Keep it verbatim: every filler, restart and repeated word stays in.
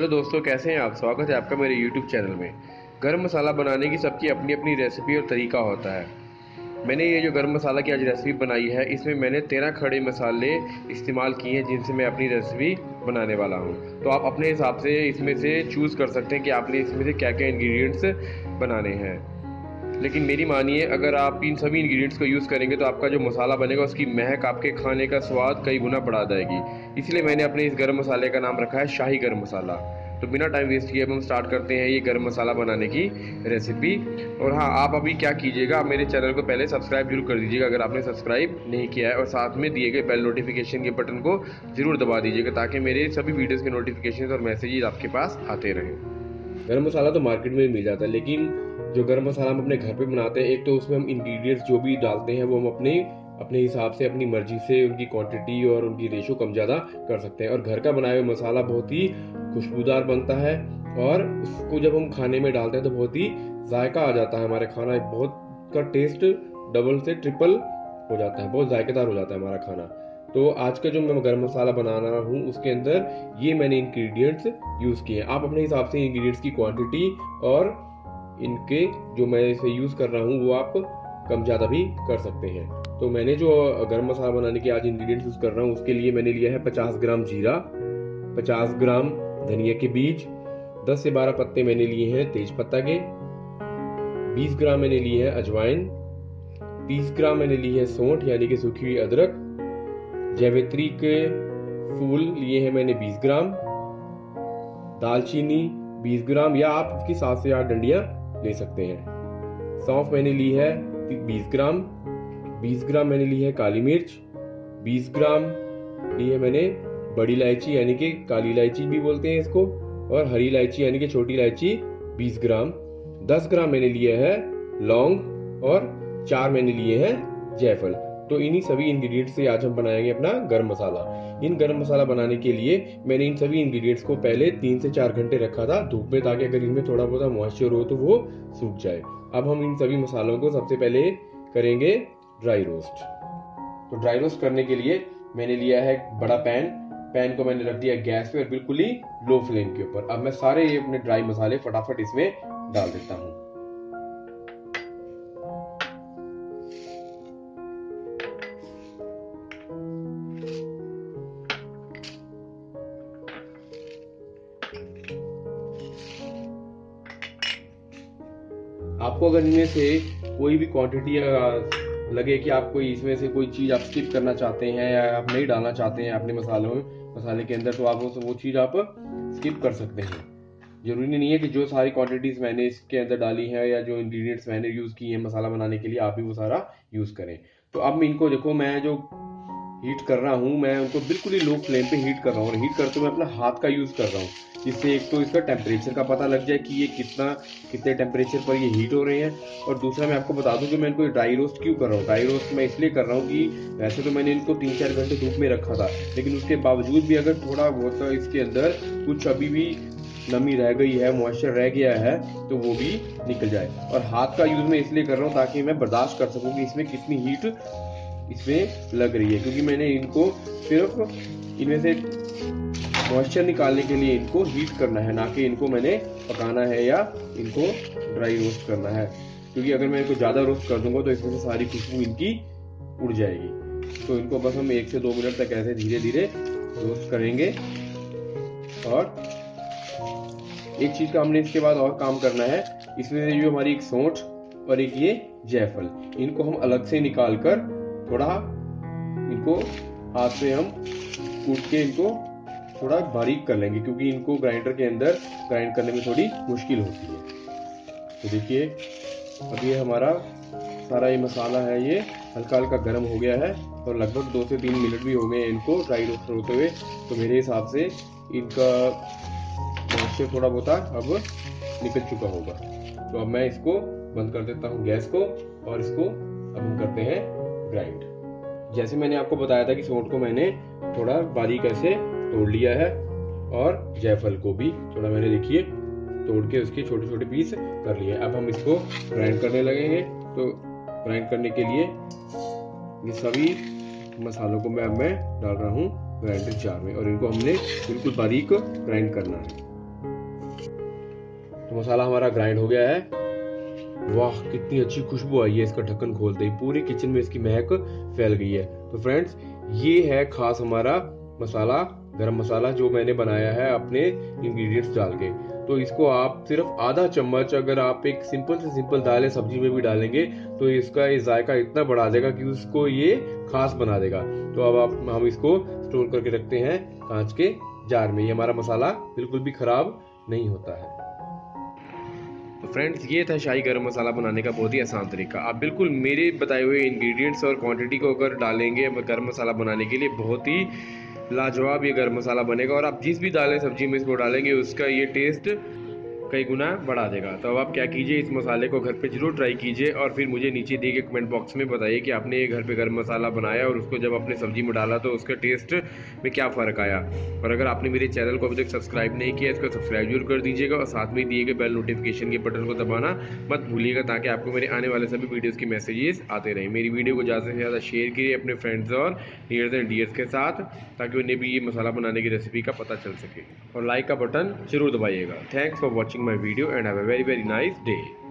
Hello दोस्तों, कैसे हैं आप। स्वागत है आपका मेरे यूट्यूब चैनल में। गरम मसाला बनाने की सबकी अपनी अपनी रेसिपी और तरीका होता है। मैंने ये जो गरम मसाला की आज रेसिपी बनाई है, इसमें मैंने तेरह खड़े मसाले इस्तेमाल किए हैं जिनसे मैं अपनी रेसिपी बनाने वाला हूँ। तो आप अपने हिसाब से इसमें से चूज़ कर सकते हैं कि आपने इसमें से क्या क्या इंग्रेडिएंट्स बनाने हैं। लेकिन मेरी मानिए, अगर आप इन सभी इंग्रेडिएंट्स को यूज़ करेंगे तो आपका जो मसाला बनेगा उसकी महक आपके खाने का स्वाद कई गुना बढ़ा देगी। इसलिए मैंने अपने इस गरम मसाले का नाम रखा है शाही गरम मसाला। तो बिना टाइम वेस्ट किए हम स्टार्ट करते हैं ये गरम मसाला बनाने की रेसिपी। और हाँ, आप अभी क्या कीजिएगा, आप मेरे चैनल को पहले सब्सक्राइब जरूर कर दीजिएगा अगर आपने सब्सक्राइब नहीं किया है, और साथ में दिए गए बेल नोटिफिकेशन के बटन को जरूर दबा दीजिएगा ताकि मेरे सभी वीडियोज़ के नोटिफिकेशन और मैसेजेस आपके पास आते रहें। गरम मसाला तो मार्केट में मिल जाता है, लेकिन जो गरम मसाला हम अपने घर पे बनाते हैं, एक तो उसमें हम इंग्रेडिएंट्स जो भी डालते हैं वो हम अपने अपने हिसाब से अपनी मर्जी से उनकी क्वांटिटी और उनकी रेशो कम ज़्यादा कर सकते हैं। और घर का बनाया हुआ मसाला बहुत ही खुशबूदार बनता है, और उसको जब हम खाने में डालते हैं तो बहुत ही जायका आ जाता है। हमारे खाना बहुत का टेस्ट डबल से ट्रिपल हो जाता है, बहुत जायकेदार हो जाता है हमारा खाना। तो आज का जो मैं गरम मसाला बना रहा हूँ उसके अंदर ये मैंने इंग्रेडिएंट्स यूज़ किए हैं। आप अपने हिसाब से इंग्रेडिएंट्स की क्वांटिटी और इनके जो मैं इसे यूज़ कर रहा हूँ वो आप कम ज़्यादा भी कर सकते हैं। तो मैंने जो गरम मसाला बनाने के आज इंग्रेडिएंट्स यूज़ कर रहा हूँ उसके लिए मैंने लिया है पचास ग्राम जीरा, पचास ग्राम धनिया के बीज, दस से बारह पत्ते मैंने लिए हैं तेज पत्ता के, बीस ग्राम मैंने लिए है अजवाइन, तीस ग्राम मैंने ली है सौंठ यानी कि सूखी हुई अदरक, जावित्री के फूल लिए हैं मैंने बीस ग्राम, दालचीनी बीस ग्राम या आप इसकी सात से आठ डंडियां ले सकते हैं। सौंफ मैंने ली है बीस ग्राम, बीस ग्राम मैंने ली है काली मिर्च, बीस ग्राम ली है मैंने बड़ी इलायची यानी कि काली इलायची भी बोलते हैं इसको, और हरी इलायची यानी कि छोटी इलायची बीस ग्राम, दस ग्राम मैंने लिया है लौंग, और चार मैंने लिए हैं जायफल। तो इन्हीं सभी इंग्रेडिएंट्स से आज हम बनाएंगे अपना गरम मसाला। इन गरम मसाला बनाने के लिए मैंने इन सभी इंग्रेडिएंट्स को पहले तीन से चार घंटे रखा था धूप में, ताकि अगर इनमें थोड़ा बहुत मॉइस्चर हो तो वो सूख जाए। अब हम इन सभी मसालों को सबसे पहले करेंगे ड्राई रोस्ट। तो ड्राई रोस्ट करने के लिए मैंने लिया है बड़ा पैन। पैन को मैंने रख दिया गैस पे और बिल्कुल ही लो फ्लेम के ऊपर। अब मैं सारे ये अपने ड्राई मसाले फटाफट इसमें डाल देता हूँ। आपको अगर इनमें से कोई भी क्वांटिटी लगे कि आपको इसमें से कोई चीज आप स्किप करना चाहते हैं या आप नहीं डालना चाहते हैं अपने मसालों में मसाले के अंदर, तो आप वो चीज आप स्किप कर सकते हैं। जरूरी नहीं है कि जो सारी क्वांटिटीज मैंने इसके अंदर डाली है या जो इंग्रेडिएंट्स मैंने यूज किए हैं मसाला बनाने के लिए, आप भी वो सारा यूज करें। तो अब इनको देखो, मैं जो हीट कर रहा हूँ मैं उनको बिल्कुल ही लो फ्लेम पे हीट कर रहा हूँ, और हीट करते हुए मैं अपना हाथ का यूज कर रहा हूँ, जिससे एक तो इसका टेम्परेचर का पता लग जाए कि ये कितना कितने टेम्परेचर पर ये हीट हो रहे हैं। और दूसरा मैं आपको बता दूं कि मैं इनको ड्राई रोस्ट क्यों कर रहा हूँ। ड्राई रोस्ट मैं इसलिए कर रहा हूँ कि वैसे तो मैंने इनको तीन चार घंटे धूप में रखा था, लेकिन उसके बावजूद भी अगर थोड़ा बहुत इसके अंदर कुछ अभी भी नमी रह गई है, मॉइस्चर रह गया है, तो वो भी निकल जाए। और हाथ का यूज मैं इसलिए कर रहा हूँ ताकि मैं बर्दाश्त कर सकूँ कि इसमें कितनी हीट इसमें लग रही है, क्योंकि मैंने इनको सिर्फ इनमें से मॉइस्चर निकालने के लिए इनको हीट करना है, ना कि इनको मैंने पकाना है या इनको ड्राई रोस्ट करना है। क्योंकि अगर मैं इनको ज्यादा रोस्ट कर दूंगा तो इसमें से सारी खुशबू इनकी उड़ जाएगी। तो इनको बस हम एक से दो मिनट तक ऐसे धीरे धीरे रोस्ट करेंगे। और एक चीज का हमने इसके बाद और काम करना है, इसमें जो हमारी एक सौंठ और एक ये जायफल, इनको हम अलग से निकाल कर थोड़ा इनको हाथ से हम कूट के इनको थोड़ा बारीक कर लेंगे, क्योंकि इनको ग्राइंडर के अंदर ग्राइंड करने में थोड़ी मुश्किल होती है। तो देखिए, अब ये हमारा सारा ये मसाला है ये हल्का हल्का गर्म हो गया है, और लगभग दो से तीन मिनट भी हो गए इनको ड्राई रोस्ट होते हुए। तो मेरे हिसाब से इनका मॉइस्चर थोड़ा बहुत अब निकल चुका होगा। तो अब मैं इसको बंद कर देता हूँ गैस को, और इसको अब हम करते हैं ग्राइंड। जैसे मैंने आपको बताया था कि सौंठ को मैंने थोड़ा बारीक ऐसे तोड़ लिया है, और जायफल को भी थोड़ा मैंने देखिए तोड़ के उसके छोटे छोटे पीस कर लिए। अब हम इसको ग्राइंड करने लगेंगे। तो ग्राइंड करने के लिए ये सभी मसालों को मैं अब मैं डाल रहा हूँ ग्राइंडर जार में, और इनको हमने बिल्कुल बारीक ग्राइंड करना है। तो मसाला हमारा ग्राइंड हो गया है। वाह कितनी अच्छी खुशबू आई है इसका ढक्कन खोलते ही, पूरी किचन में इसकी महक फैल गई है। तो फ्रेंड्स ये है खास हमारा मसाला, गरम मसाला जो मैंने बनाया है अपने इंग्रेडिएंट्स डाल के। तो इसको आप सिर्फ आधा चम्मच अगर आप एक सिंपल से सिंपल दाल या सब्जी में भी डालेंगे तो इसका ये जायका इतना बढ़ा देगा कि उसको ये खास बना देगा। तो अब आप हम इसको स्टोर करके रखते हैं कांच के जार में। ये हमारा मसाला बिल्कुल भी खराब नहीं होता है। तो फ्रेंड्स ये था शाही गरम मसाला बनाने का बहुत ही आसान तरीका। आप बिल्कुल मेरे बताए हुए इंग्रेडिएंट्स और क्वांटिटी को अगर डालेंगे गरम मसाला बनाने के लिए बहुत ही लाजवाब ये गरम मसाला बनेगा, और आप जिस भी दालें सब्जी में इसको डालेंगे उसका ये टेस्ट कई गुना बढ़ा देगा। तो अब आप क्या कीजिए, इस मसाले को घर पे जरूर ट्राई कीजिए और फिर मुझे नीचे दिए गए कमेंट बॉक्स में बताइए कि आपने ये घर पे गरम मसाला बनाया और उसको जब अपने सब्जी में डाला तो उसका टेस्ट में क्या फ़र्क आया। और अगर आपने मेरे चैनल को अभी तक सब्सक्राइब नहीं किया इसको सब्सक्राइब जरूर कर दीजिएगा, और साथ में दिए गए बेल नोटिफिकेशन के बटन को दबाना मत भूलिएगा ताकि आपको मेरे आने वाले सभी वीडियोज़ की मैसेजेस आते रहें। मेरी वीडियो को ज़्यादा से ज़्यादा शेयर कीजिए अपने फ्रेंड्स और नियर्स एंड डियर्स के साथ ताकि उन्हें भी ये मसाला बनाने की रेसिपी का पता चल सके, और लाइक का बटन जरूर दबाइएगा। Thanks for watching my video and have a very very nice day.